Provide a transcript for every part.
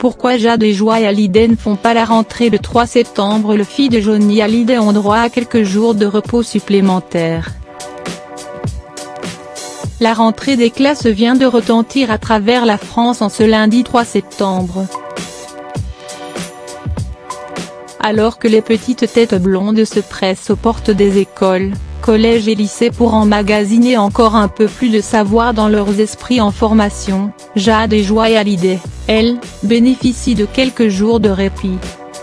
Pourquoi Jade et Joy Hallyday ne font pas la rentrée le 3 septembre? Les filles de Johnny Hallyday ont droit à quelques jours de repos supplémentaires. La rentrée des classes vient de retentir à travers la France en ce lundi 3 septembre. Alors que les petites têtes blondes se pressent aux portes des écoles, collèges et lycées pour emmagasiner encore un peu plus de savoir dans leurs esprits en formation, Jade et Joy Hallyday, elles, bénéficient de quelques jours de répit.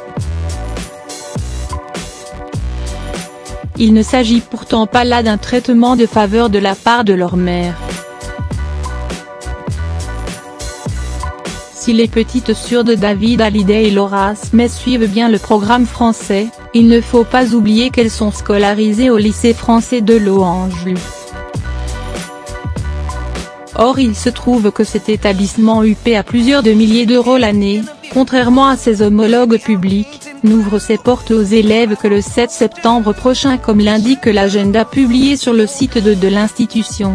Il ne s'agit pourtant pas là d'un traitement de faveur de la part de leur mère. Si les petites sœurs de David Hallyday et Laura Smith suivent bien le programme français, il ne faut pas oublier qu'elles sont scolarisées au lycée français de Loange. Or il se trouve que cet établissement huppé à plusieurs de milliers d'euros l'année, contrairement à ses homologues publics, n'ouvre ses portes aux élèves que le 7 septembre prochain comme l'indique l'agenda publié sur le site de l'institution.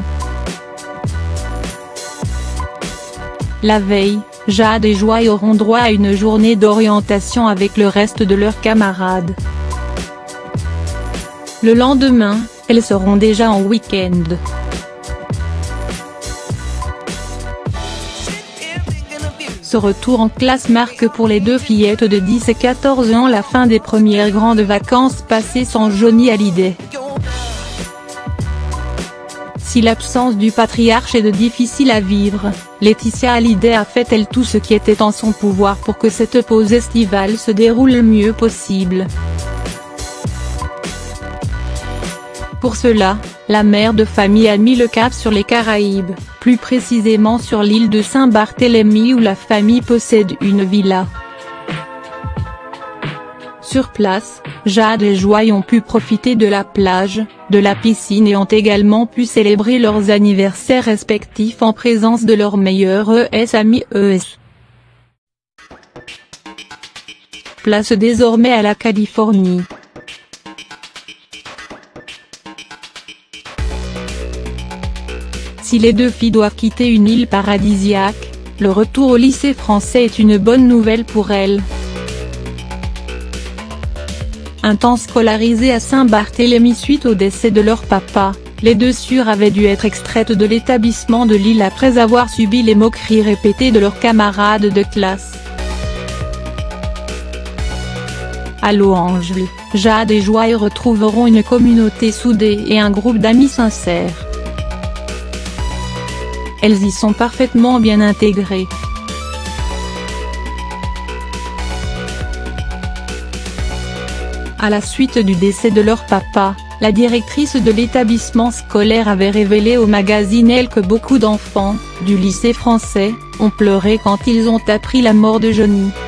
La veille, Jade et Joy auront droit à une journée d'orientation avec le reste de leurs camarades. Le lendemain, elles seront déjà en week-end. Ce retour en classe marque pour les deux fillettes de 10 et 14 ans la fin des premières grandes vacances passées sans Johnny Hallyday. Si l'absence du patriarche est difficile à vivre, Laetitia Hallyday a fait elle tout ce qui était en son pouvoir pour que cette pause estivale se déroule le mieux possible. Pour cela, la mère de famille a mis le cap sur les Caraïbes, plus précisément sur l'île de Saint-Barthélemy où la famille possède une villa. Sur place, Jade et Joy ont pu profiter de la plage, de la piscine et ont également pu célébrer leurs anniversaires respectifs en présence de leurs meilleurs amis. Place désormais à la Californie. Si les deux filles doivent quitter une île paradisiaque, le retour au lycée français est une bonne nouvelle pour elles. Un temps scolarisées à Saint-Barthélemy suite au décès de leur papa, les deux sœurs avaient dû être extraites de l'établissement de Lille après avoir subi les moqueries répétées de leurs camarades de classe. À Loange, Jade et Joy retrouveront une communauté soudée et un groupe d'amis sincères. Elles y sont parfaitement bien intégrées. À la suite du décès de leur papa, la directrice de l'établissement scolaire avait révélé au magazine Elle que beaucoup d'enfants, du lycée français, ont pleuré quand ils ont appris la mort de Johnny.